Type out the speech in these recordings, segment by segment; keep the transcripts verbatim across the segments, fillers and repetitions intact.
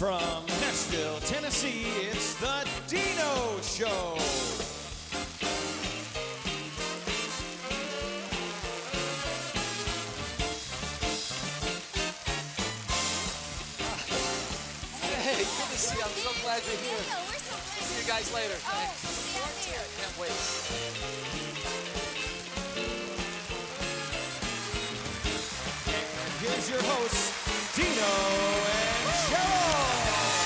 From Nashville, Tennessee, it's the Dino Show. Hey, good to see you. I'm so glad you're here. Dino, we're so glad. See you guys later. Oh, Thanks. see you out there. Can't wait. Here's your hosts, Dino and Cheryl.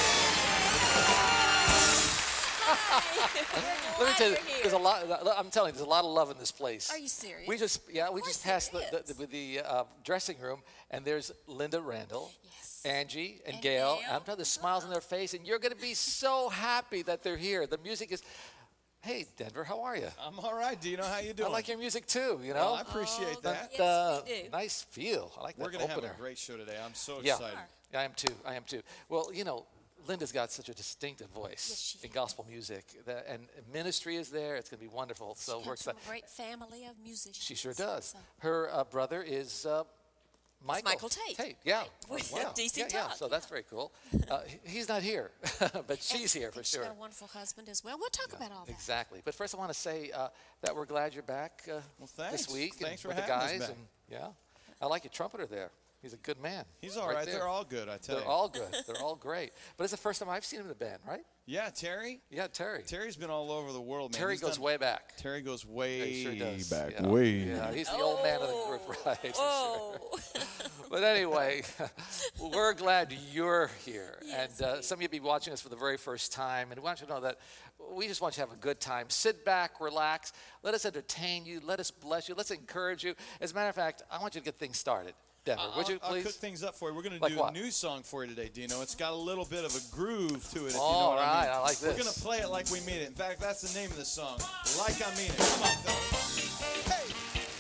Let me tell you, there's a lot. I'm telling you, there's a lot of love in this place. Are you serious? We just, yeah, we Of just course passed the, there the, is. the, the uh, dressing room, and there's Lynda, Randle, Yes. Angie, and, And Gail. Gail. And I'm telling you, the smiles on their face, and you're going to be so happy that they're here. The music is. Hey, Denver, how are you? I'm all right, Dino. How you doing? I like your music too. You know. Well, I appreciate Oh, that. yes, uh, we do. Nice feel. I like We're that going to have opener. a great show today. I'm so Yeah. excited. Yeah, I am too. I am too. Well, you know, Linda's got such a distinctive voice Yes, she in does. gospel music, that, and ministry is there. It's going to be wonderful. So She we're comes from excited. a great family of musicians. She sure does. So. Her uh, brother is uh, Michael. Michael Tate. Tate, yeah. With yeah. D C yeah, yeah. Talk, So that's very cool. Uh, he- he's not here, but she's And- here for and sure. She's got a wonderful husband as well. We'll talk about all that. Exactly. But first, I want to say uh, that we're glad you're back uh, Well, thanks. this week Thanks and for with the having us guys. back. And yeah, I like your trumpeter there. He's a good man. He's all right. there. They're all good, I tell They're you. all good. They're all great. But it's the first time I've seen him in the band, right? Yeah, Terry. Yeah, Terry. Terry's been all over the world, man. Terry He's goes done- way back. Terry goes He way sure does. back. Yeah. Way. Yeah, he's the old man of the group, right? for Oh. sure. But anyway, we're glad you're here. Yes, and uh, some of you be watching us for the very first time. And we want you to know that we just want you to have a good time. Sit back, relax. Let us entertain you. Let us bless you. Let's encourage you. As a matter of fact, I want you to get things started. Denver, I'll, would you I'll please? cook things up for you. We're going to Like do what? a new song for you today, Dino. It's got a little bit of a groove to it, if you know All what I right, mean. I like We're this. going to play it like we mean it. In fact, that's the name of the song. Like I mean it. Come on, fellas. Hey!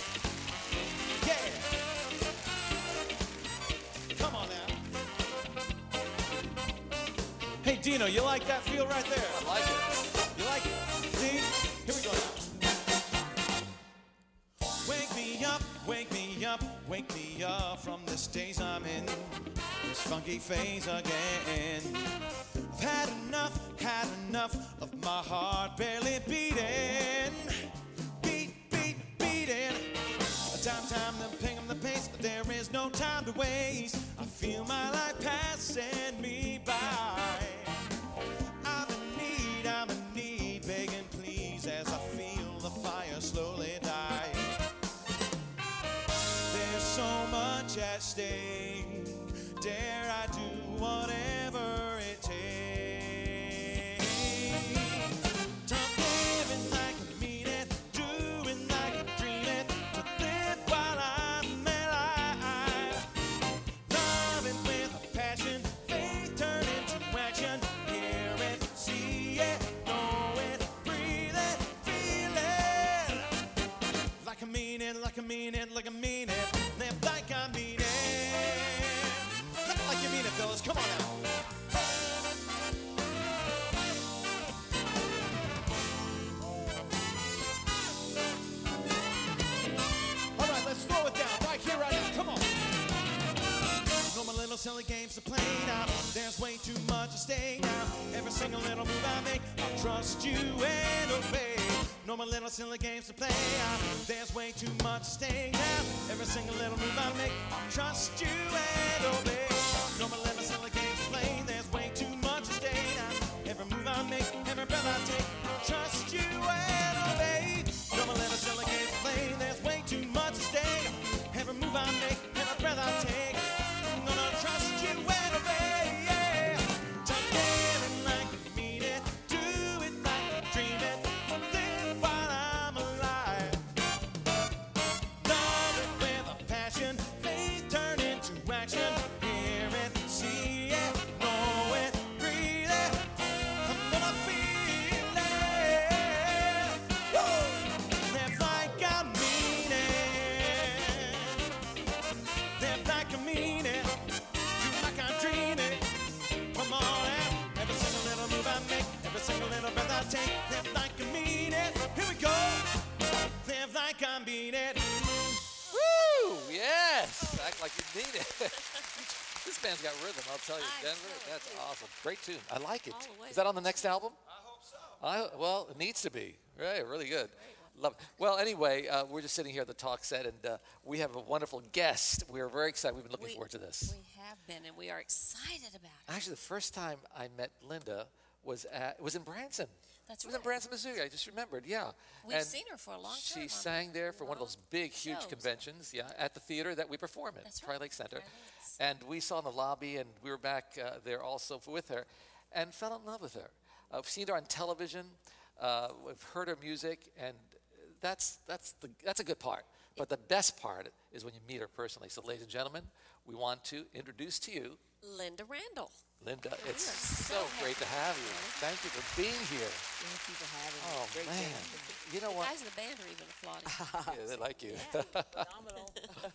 Yeah! Come on now. Hey, Dino, you like that feel right there? I like it. You like it? See? Here we go now. Wake me up, wake me up, wake me up from this daze I'm in, this funky phase again. I've had enough, had enough of my heart barely beating. Beat, beat, beating. Time, time to ping 'em the pace, but there is no time to waste. I feel my life passing me by. I'm in need, I'm in need, begging please as I feel the fire slowly die. There's so much at stake. Dare I do whatever it takes? I'm living like I mean it, doing like I dream it, to live while I'm alive. Loving with a passion, faith turn into action. Hear it, see it, know it, breathe it, feel it. Like I mean it, like I mean it, like I mean it. Live like I mean it. Live like you mean it, fellas. Come on now. All right, let's slow it down right here, right now. Come on. No more little silly games to play now. There's way too much at stake now. Every single little move I make, I'll trust you and obey. No more little silly games to play out. There's way too much at stake now. Every single little move I make, I'll trust you and obey. No more little silly games to play. There's way too much at stake now. Every move I make, every breath I take, I'll trust you and obey. No more little silly games to play. There's way too much at stake. Every move I make, every breath I take, I'm gonna trust you and obey. Yeah. I'm living like I mean it, do it like I dream it, live while I'm alive. Love it with a passion, faith turn into action. Hear it, see it, know it, breathe it. I'm gonna feel it. Woo! Live like I mean it. Live like I mean it. Do like I dream it. Come on out. Every single little move I make, every single little breath I take. Live like I mean it. Here we go. Live like I mean it. Woo! Yes! Act like you need it. This band's got rhythm, I'll tell you. I Denver, tell that's you. awesome. Great tune. I like it. All the way Is that on the up. next album? I hope so. I, well, it needs to be. Right, really good. Love it. Well, anyway, uh, we're just sitting here at the talk set, and uh, we have a wonderful guest. We're very excited. We've been looking We- forward to this. We have been, and we are excited about it. Actually, the first time I met Lynda was at, it was in Branson. That's It was right. in Branson, Missouri. I just remembered, yeah. We've And seen her for a long time. She on sang there for one of those big, huge shows. conventions, yeah, at the theater that we perform in, That's Tri right. Lake Center. Tri Lakes. And we saw in the lobby, and we were back uh, there also for, with her, and fell in love with her. Uh, we've seen her on television. Uh, we've heard her music, and that's that's the that's a good part. But the best part is when you meet her personally. So, ladies and gentlemen, we want to introduce to you Lynda Randle. Lynda. We It's are so so great to happy have to you. have you. Thank you for being here. Thank you for having me. Oh Great man, band. you know The what? guys in the band are even applauding. Yeah, they like you. Phenomenal.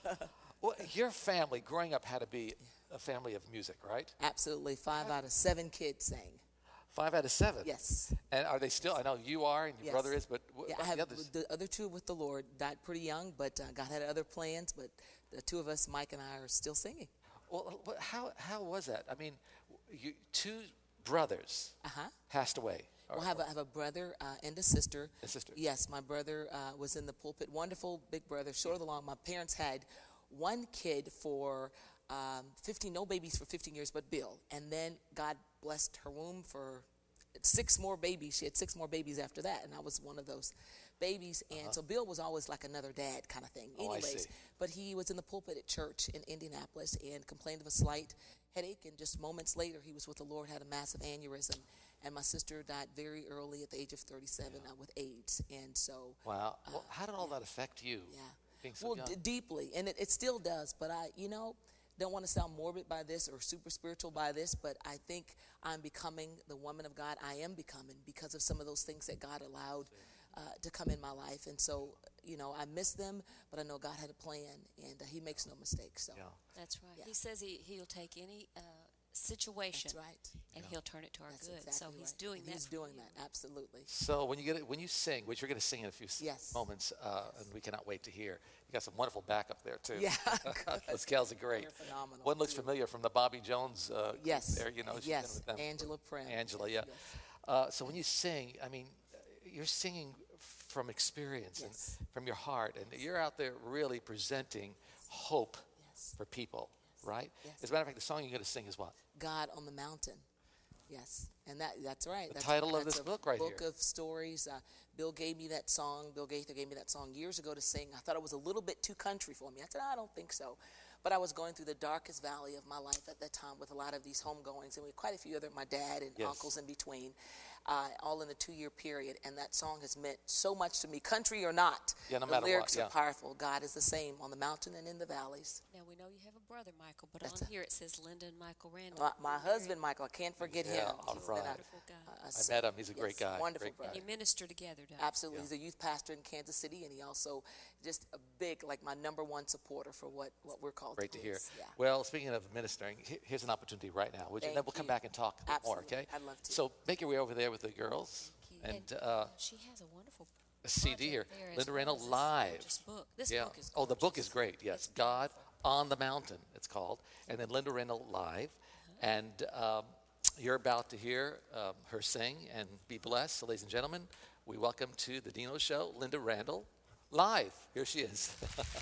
Well, your family growing up had to be a family of music, right? Absolutely. Five out of seven kids sang. Five out of seven. Yes. And are they still? I know you are, and your Yes. brother is, but what Yeah, about I have the others? the other two with the Lord. Died pretty young, but uh, God had other plans. But the two of us, Mike and I, are still singing. Well, what- how how was that? I mean, you two brothers Uh-huh. passed away. Well, I have a, I have a brother uh, and a sister. A sister. Yes, my brother uh, was in the pulpit. Wonderful big brother. Short of the long, my parents had one kid for um, fifteen, no babies for fifteen years, but Bill. And then God blessed her womb for six more babies. She had six more babies after that, and I was one of those babies. And so Bill was always like another dad kind of thing. Oh, I Anyways, see. but he was in the pulpit at church in Indianapolis and complained of a slight headache. And just moments later, he was with the Lord, had a massive aneurysm. And my sister died very early at the age of thirty-seven uh, with AIDS. And so, Wow. Well, how did all that affect you? yeah. Being so well, young. d- deeply. And it, it still does. But I, you know, don't want to sound morbid by this or super spiritual by this, but I think I'm becoming the woman of God I am becoming because of some of those things that God allowed uh, to come in my life. And so, you know, I miss them, but I know God had a plan, and uh, he makes no mistakes. So Yeah. That's right. Yeah. He says he, he'll take any uh, situation that's right. and he'll turn it to our That's good. exactly so he's right. doing that. He's for doing you. that, absolutely. So when you get it, when you sing, which you're going to sing in a few s- Yes. moments, uh, and we cannot wait to hear. You got some wonderful backup there too. Yeah, Those gals are great. They're phenomenal, One looks too. familiar from the Bobby Jones. Uh, group Yes. There, you know. she's been Yes. with them for- Angela Prim. Angela, yeah. Yes. Uh, so when you sing, I mean, you're singing from experience Yes. and from your heart, and you're out there really presenting hope Yes. for people, right? Yes. As a matter of fact, the song you're going to sing is what? God on the Mountain. Yes, and that that's right. The that's, title of that's this a book right book here. of stories. Uh, Bill gave me that song. Bill Gaither gave me that song years ago to sing. I thought it was a little bit too country for me. I said, I don't think so. But I was going through the darkest valley of my life at that time with a lot of these homegoings, and we had quite a few other, my dad and Yes. uncles in between, uh, all in a two-year period. And that song has meant so much to me, country or not. Yeah, no the matter what, lyrics yeah. are powerful. God is the same on the mountain and in the valleys. Now we know you have a brother, Michael, but That's on a- here it says Linda and Michael Randle. My, my husband, Michael, I can't forget Yeah, him. all He's right. been a- Wonderful guy. a- a I met him. He's a great yes, guy. Wonderful Great guy. brother. And you minister together, don't you? Absolutely. He's a youth pastor in Kansas City, and he also just a big, like my number one supporter for what, what we're called Great to do. hear. Yeah. Well, speaking of ministering, he- here's an opportunity right now, would you? And then Thank we'll come you. back and talk a bit more, Absolutely. okay? I'd love to. So make your way over there with the girls. Thank And you. uh, she has a wonderful a C D project here, there as Lynda well Randle as this Live. gorgeous book. This yeah. book is Oh, the book is gorgeous. great, yes. It's God beautiful. on the Mountain, it's called. And then Lynda Randle Live. And um, you're about to hear um, her sing and be blessed. So, ladies and gentlemen, we welcome to the Dino Show, Lynda Randle Live. Here she is.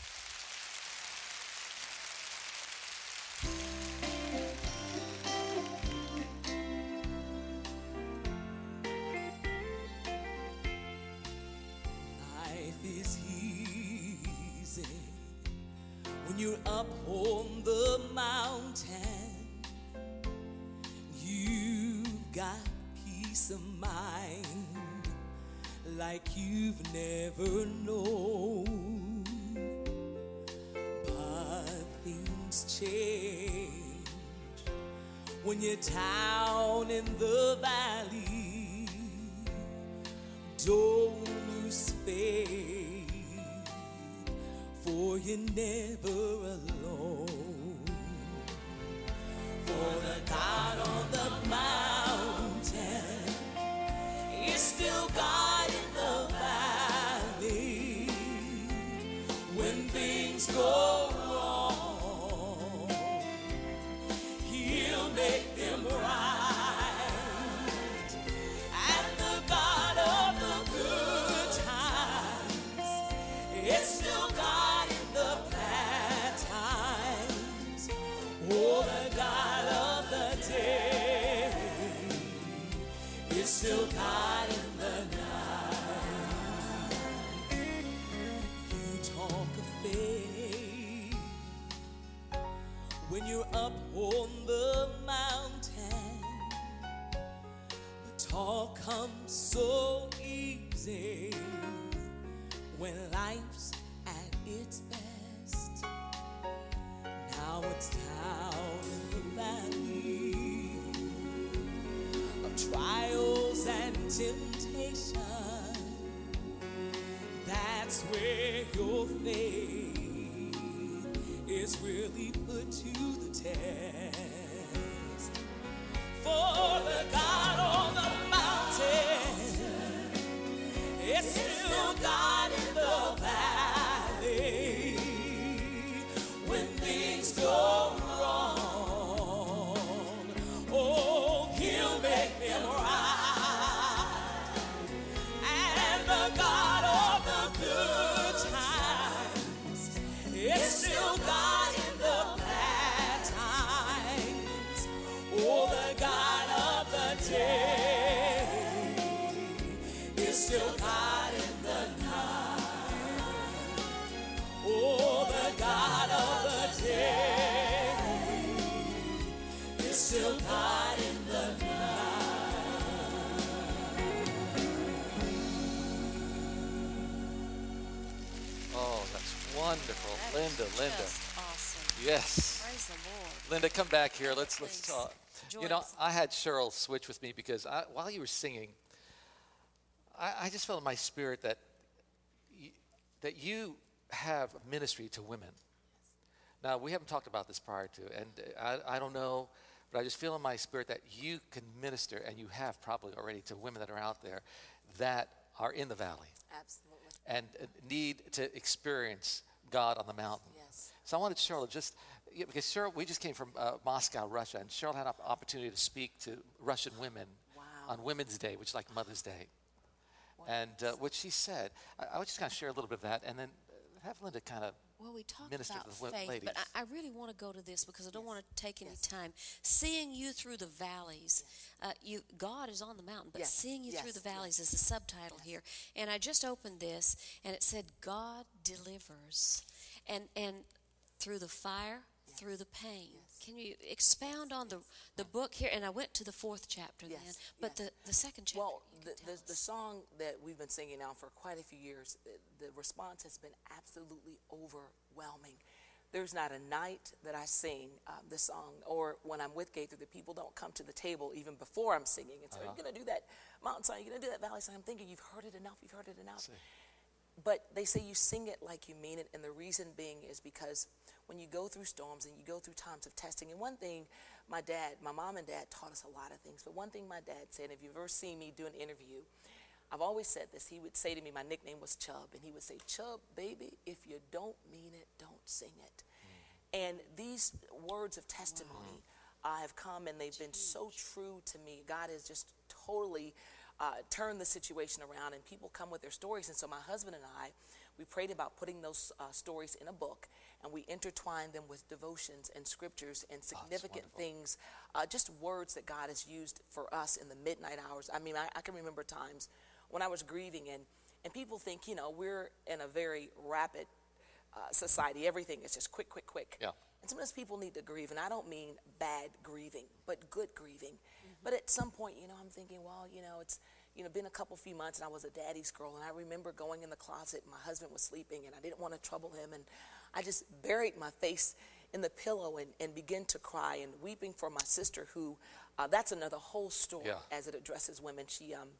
Life is easy when you're up on the mountain. You've got peace of mind like you've never known. But things change when you're down in the valley. Don't lose faith, for you're never alone. For the God on the mountain is still God in the valley. When things go wrong, valley. When you're up on the mountain, the talk comes so easy. When life's at its best, now it's down in the valley of trials and temptation. That's where your faith is really put to the test. For the God on the mountain is still God in the valley. When things go wrong, oh, He'll make them right. And the God of the good times is still God in the bad times. Oh, the God of the day is still God in the night. Oh, the God of the day is still God in the night. Oh, that's wonderful. That is Lynda, Lynda. just awesome. Yes. Praise the Lord. Lynda, come back here. Let's let's Thanks. talk. Join You know, us. I had Cheryl switch with me because I, while you were singing, I, I just felt in my spirit that you, that you have ministry to women. Now, we haven't talked about this prior to, and I, I don't know, but I just feel in my spirit that you can minister, and you have probably already, to women that are out there that are in the valley Absolutely. and uh, need to experience God on the mountain. Yes. So I wanted Cheryl to just, yeah, because Cheryl, we just came from uh, Moscow, Russia, and Cheryl had an opportunity to speak to Russian women Wow. on Women's Day, which is like Mother's Day. And uh, what she said, I, I was just going to share a little bit of that, and then uh, have Lynda kind of Well, we talked minister about to the wo- faith, ladies. but I, I really want to go to this because I don't want to take any Yes. time. Seeing you through the valleys, uh, you God is on the mountain, but Yes. seeing you through Yes. the valleys is the subtitle here. And I just opened this, and it said, "God delivers," and and through the fire, through the pain. Can you expound on the the book here? And I went to the fourth chapter Yes, then, but yes. the the second chapter. Well, you the, can the, tell the us. song that we've been singing now for quite a few years, the, the response has been absolutely overwhelming. There's not a night that I sing um, this song, or when I'm with Gaither, the people don't come to the table even before I'm singing and say, Uh-huh. "Are you going to do that mountain song? Are you going to do that valley song?" I'm thinking, you've heard it enough, you've heard it enough. But they say you sing it like you mean it, and the reason being is because when you go through storms and you go through times of testing, and one thing my dad, my mom and dad taught us a lot of things, but one thing my dad said, if you've ever seen me do an interview, I've always said this, he would say to me, my nickname was Chub, and he would say, "Chub, baby, if you don't mean it, don't sing it." Mm. And these words of testimony wow. uh, have come, and they've been so true to me. God has just totally uh, turned the situation around, and people come with their stories. And so my husband and I, we prayed about putting those uh, stories in a book, and we intertwined them with devotions and scriptures and significant wonderful. things, uh, just words that God has used for us in the midnight hours. I mean, I, I can remember times when I was grieving, and, and people think, you know, we're in a very rapid uh, society. Everything is just quick, quick, quick. Yeah. And sometimes people need to grieve, and I don't mean bad grieving, but good grieving. Mm-hmm. But at some point, you know, I'm thinking, well, you know, it's, you know, been a couple few months, and I was a daddy's girl, and I remember going in the closet, and my husband was sleeping, and I didn't want to trouble him, and I just buried my face in the pillow and, and began to cry and weeping for my sister, who, uh, that's another whole story Yeah. as it addresses women. She um,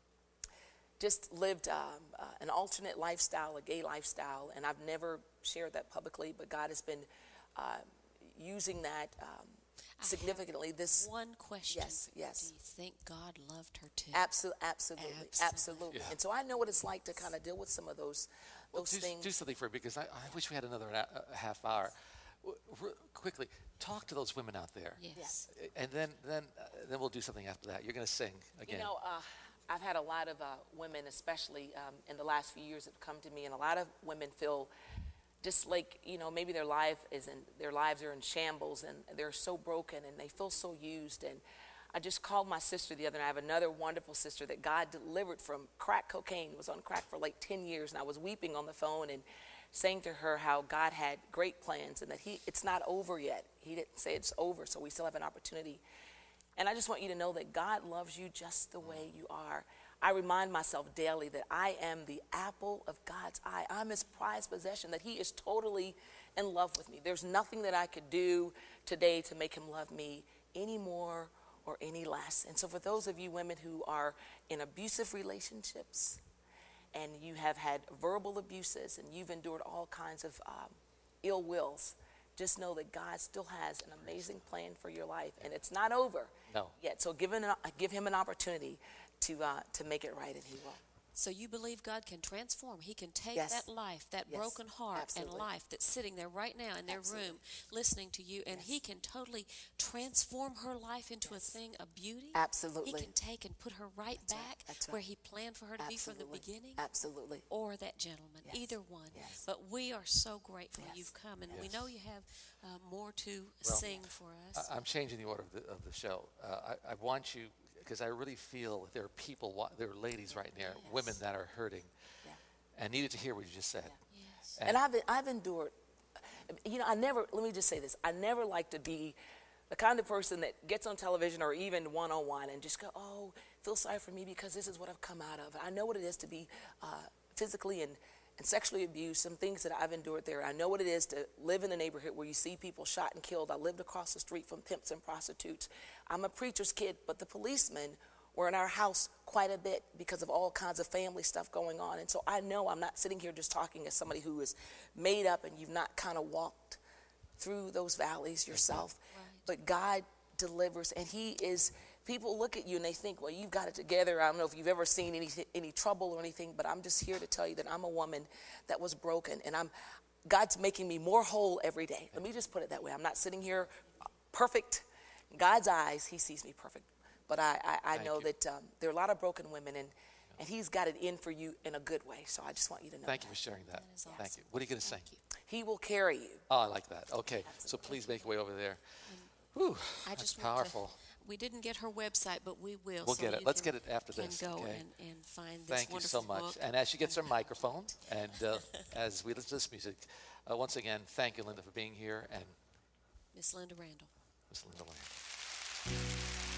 just lived um, uh, an alternate lifestyle, a gay lifestyle, and I've never shared that publicly, but God has been uh, using that um, significantly. This One question. Yes, yes. Do you think God loved her too? Absolutely, absolutely, Absolutely. absolutely. Yeah. And so I know what it's like to kind of deal with some of those Well, those do, things. do something for her, because I, I wish we had another a, a half hour. W- r- quickly, talk to those women out there. Yes. Yes. And then then uh, then we'll do something after that. You're going to sing again. You know, uh, I've had a lot of uh, women, especially um, in the last few years, have come to me, and a lot of women feel just like, you know, maybe their life is in their lives are in shambles, and they're so broken, and they feel so used. And I just called my sister the other night. I have another wonderful sister that God delivered from crack cocaine, was on crack for like ten years, and I was weeping on the phone and saying to her how God had great plans and that he it's not over yet. He didn't say it's over, so we still have an opportunity. And I just want you to know that God loves you just the way you are. I remind myself daily that I am the apple of God's eye. I'm his prized possession, that he is totally in love with me. There's nothing that I could do today to make him love me any more or any less. And so for those of you women who are in abusive relationships and you have had verbal abuses and you've endured all kinds of um, ill wills, just know that God still has an amazing plan for your life, and it's not over No. yet. So give him an, give him an opportunity to uh, to make it right, and he will. So you believe God can transform. He can take Yes. that life, that Yes. broken heart Absolutely. and life that's sitting there right now in their Absolutely. room listening to you, and Yes. he can totally transform her life into a thing of beauty. Absolutely. He can take and put her right That's right. back That's right. where he planned for her to be from the Absolutely. beginning. Absolutely. Or that gentleman, Yes. either one. Yes. But we are so grateful Yes. you've come, and we Yes. know you have uh, more to Well, sing for us. I- I'm changing the order of the, of the show. Uh, I, I want you, because I really feel there are people, wa- there are ladies right now, Yes. women that are hurting Yeah. and needed to hear what you just said. Yes. And I've I've endured. You know, I never. Let me just say this. I never like to be the kind of person that gets on television or even one-on-one and just go, "Oh, feel sorry for me because this is what I've come out of." I know what it is to be uh, physically and and sexually abused. Some things that I've endured there. I know what it is to live in a neighborhood where you see people shot and killed. I lived across the street from pimps and prostitutes. I'm a preacher's kid, but the policemen were in our house quite a bit because of all kinds of family stuff going on. And so I know I'm not sitting here just talking as somebody who is made up and you've not kind of walked through those valleys yourself. Right. But God delivers, and he is, people look at you and they think, well, you've got it together. I don't know if you've ever seen any, any trouble or anything, but I'm just here to tell you that I'm a woman that was broken, and I'm, God's making me more whole every day. Let me just put it that way. I'm not sitting here perfect. In God's eyes, he sees me perfect. But I, I, I Thank know you. that um, there are a lot of broken women, and, and he's got it in for you in a good way. So I just want you to know Thank that. you for sharing that. That is Thank awesome. you. What are you going to sing? Thank you. He will carry you. Oh, I like that. Okay, so please make your way over there. Whew, I that's just want powerful. To, we didn't get her website, but we will. We'll so get it. you Let's can, get it after can this, go okay? and, and find this Thank you so wonderful much. book. And as she gets her microphone, and uh, as we listen to this music, uh, once again, thank you, Lynda, for being here, and Miss Lynda Randle. Miss Lynda Randle.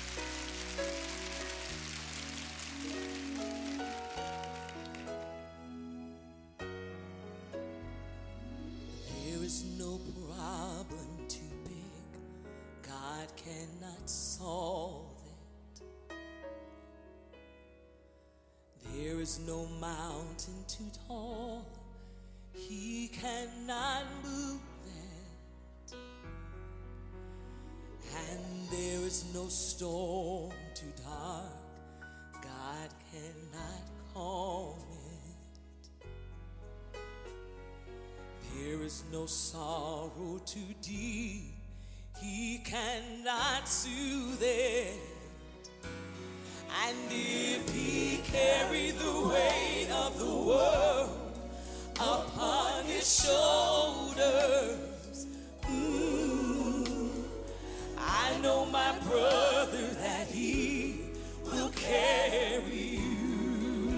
There is no problem too big, God cannot solve it. There is no mountain too tall, he cannot move it. And there is no storm too dark, God cannot calm it. There is no sorrow too deep, he cannot soothe it. And if he carried the weight of the world upon his shoulders, mm, I know my brother that he will carry you.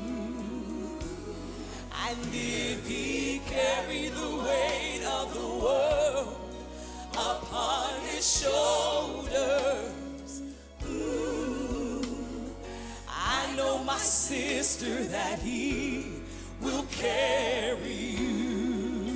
And if he carried the weight of the world upon his shoulders, mm, I know my sister that he will carry you.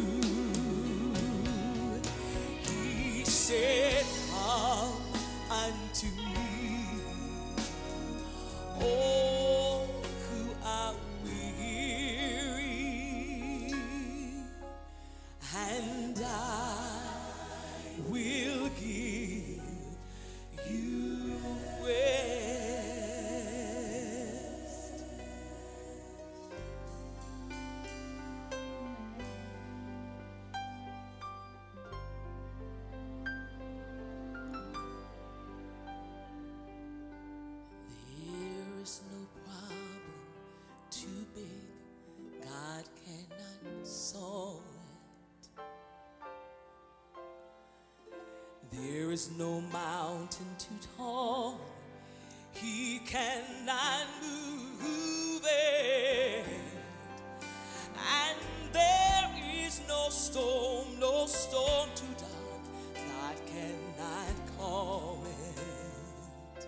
There is no mountain too tall, he cannot move it. And there is no storm, no storm too dark, God cannot calm it.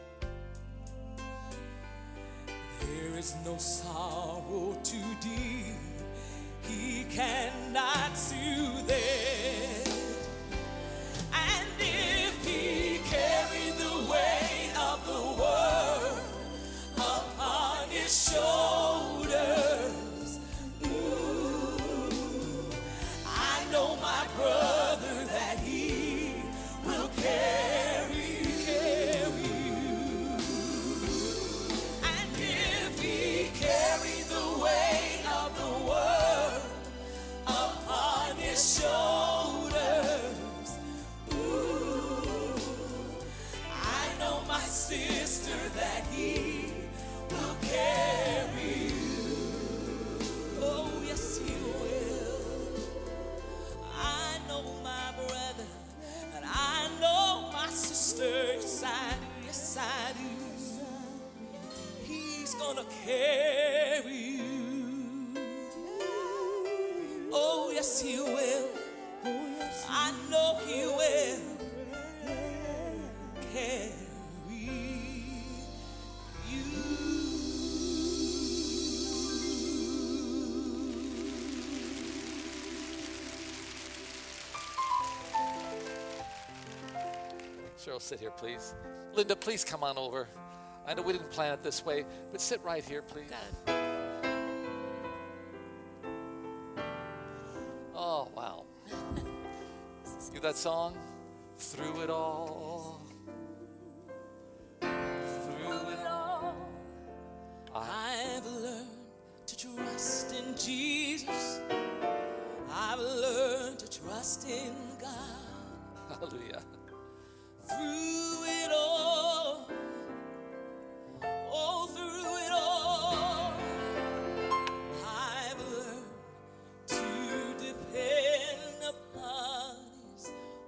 There is no sorrow too deep, he cannot soothe it. And if he carried the weight of the world upon his shoulders, ooh, I know my brother that he will carry, carry you. And if he carried the weight of the world upon his shoulders, ooh, I know my sister that he will carry you. Oh, yes, he will. I know my brother, and I know my sister. Yes, I do, yes, I do. He's gonna carry you. Oh, yes, he will. I know he will carry Cheryl, sit here, please. Lynda, please come on over. I know we didn't plan it this way, but sit right here, please. Good. Oh, wow. You that song? Through it all. Through it all. I, I've learned to trust in Jesus. I've learned to trust in God. hallelujah. Through it all, oh, through it all, I've learned to depend upon His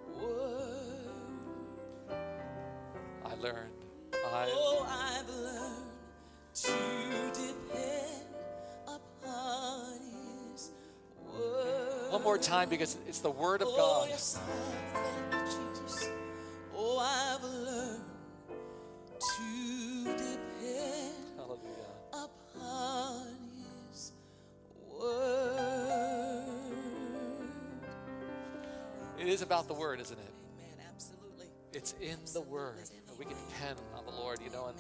word. I learned. I Oh, I've learned to depend upon His word. One more time, because it's the word of Oh, God. yes, thank you, Jesus. Oh, I've learned to depend Hallelujah. upon His word. It is about the word, isn't it? Amen. Absolutely. It's in the word. We can depend on the Lord, you know. And,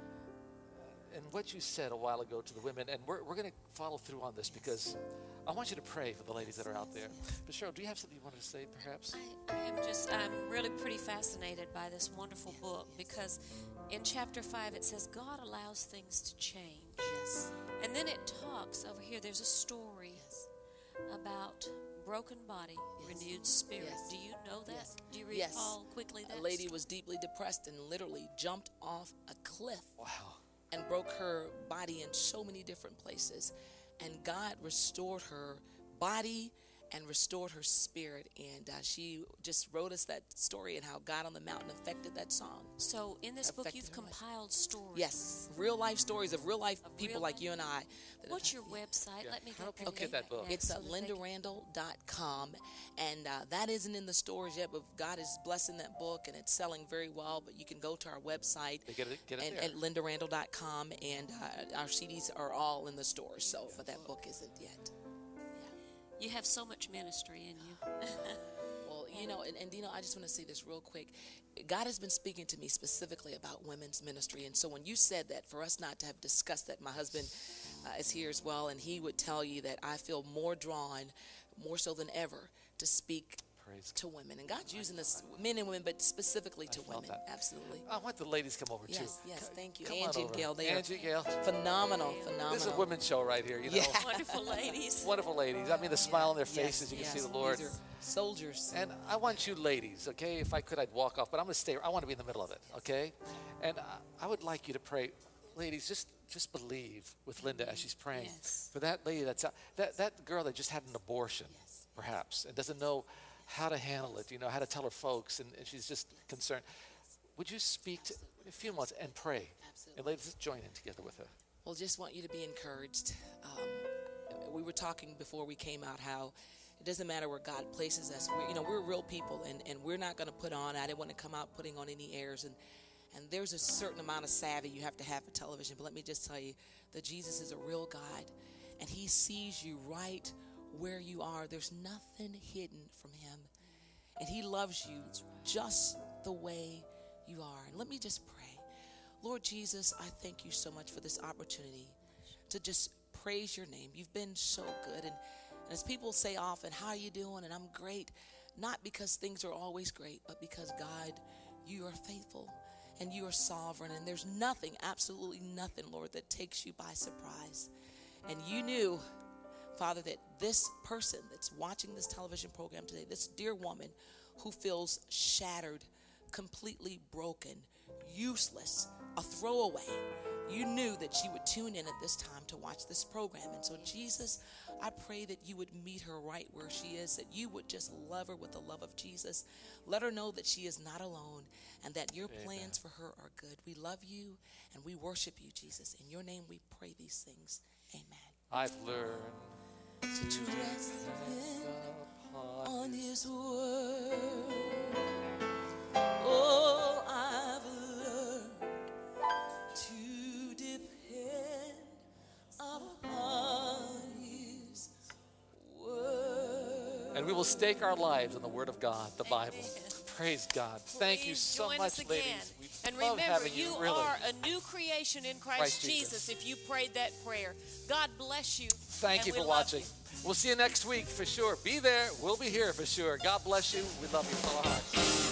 and what you said a while ago to the women, and we're, we're going to follow through on this, because I want you to pray for the ladies that are out there. But Cheryl, do you have something you wanted to say, perhaps? I, I am just, I'm really pretty fascinated by this wonderful book, because in chapter five it says God allows things to change. Yes. And then it talks over here, there's a story about broken body, renewed spirit. Yes. Do you know that? Yes. Do you Yes. recall quickly that A lady story? was deeply depressed and literally jumped off a cliff Wow. and broke her body in so many different places. And God restored her body and restored her spirit. And uh, she just wrote us that story and how God on the mountain affected that song. So in this book affected you've her life. compiled stories. Yes, real life stories of real life Of people real like life? you and I. that What's have- your website? Yeah. Let me How get do people get that book? now It's so at that they lynda can- randle dot com, and uh, that isn't in the stores yet, but God is blessing that book, and it's selling very well. But you can go to our website They get it, get it and, there. at lynda randle dot com, and uh, our C Ds are all in the stores, so, but that book isn't yet. You have so much ministry in you. Well, you know, and, and Dino, I just want to say this real quick. God has been speaking to me specifically about women's ministry. And so when you said that, for us not to have discussed that, my husband uh, is here as well, and he would tell you that I feel more drawn, more so than ever, to speak Praise to women. And God's using this, men and women, but specifically to felt women. that. Absolutely. I want the ladies to come over, too. Yes, yes, C- thank you. come Angie on and over. Gail, they Angie, Gail. are phenomenal, phenomenal. This is a women's show right here, you know. Yeah. Wonderful ladies. Wonderful ladies. I mean, the smile on their Yes, faces, you can yes. see the Lord. These are soldiers. And I want you ladies, okay? If I could, I'd walk off, but I'm going to stay. I want to be in the middle of it, okay? And I, I would like you to pray. Ladies, just just believe with Lynda as she's praying Yes. for that lady that's out, that, that girl that just had an abortion, perhaps, and doesn't know how to handle it, you know, how to tell her folks, and, and she's just concerned. Would you speak to a few months and pray? Absolutely. And ladies, let's join in together with her. Well, just want you to be encouraged. Um, we were talking before we came out how it doesn't matter where God places us. We're, you know, we're real people, and, and we're not going to put on. I didn't want to come out putting on any airs, and and there's a certain amount of savvy you have to have for television. But let me just tell you that Jesus is a real God, and he sees you right where you are. There's nothing hidden from him, and he loves you just the way you are. And let me just pray. Lord Jesus, I thank you so much for this opportunity to just praise your name. You've been so good, and, and as people say often, how are you doing? And I'm great, not because things are always great, but because God, you are faithful and you are sovereign, and there's nothing, absolutely nothing, Lord, that takes you by surprise. And you knew, Father, that this person that's watching this television program today, this dear woman who feels shattered, completely broken, useless, a throwaway, you knew that she would tune in at this time to watch this program. And so, Jesus, I pray that you would meet her right where she is, that you would just love her with the love of Jesus. Let her know that she is not alone and that your Amen. Plans for her are good. We love you and we worship you, Jesus. In your name we pray these things. Amen. I've learned to trust on his word. Oh, I've learned to depend upon his word. And we will stake our lives on the Word of God, the Bible. Amen. Praise God. Thank Please you so join much, us again. ladies. We and love remember, having you, you, really. are a new creation in Christ, Christ Jesus. Jesus. If you prayed that prayer, God bless you. Thank you we for love watching. you. We'll see you next week for sure. Be there. We'll be here for sure. God bless you. We love you with all our hearts.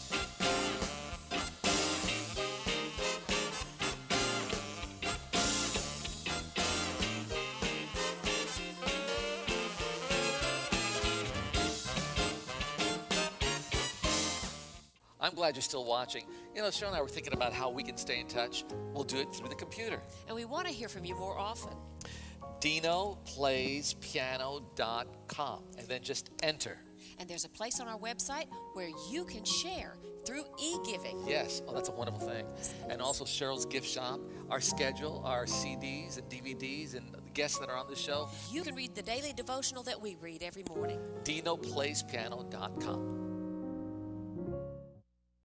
I'm glad you're still watching. You know, Cheryl and I were thinking about how we can stay in touch. We'll do it through the computer. And we want to hear from you more often. Dino plays piano dot com, and then just enter. And there's a place on our website where you can share through e-giving. Yes, oh, that's a wonderful thing. And also Cheryl's gift shop, our schedule, our C Ds and D V Ds, and the guests that are on the show. You can read the daily devotional that we read every morning. Dino plays piano dot com.